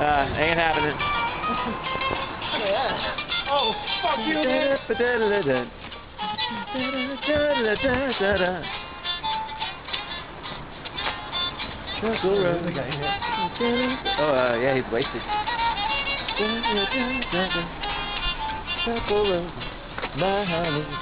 Ain't happening. Oh, fuck you, man. Oh, yeah, he's wasted. My honey.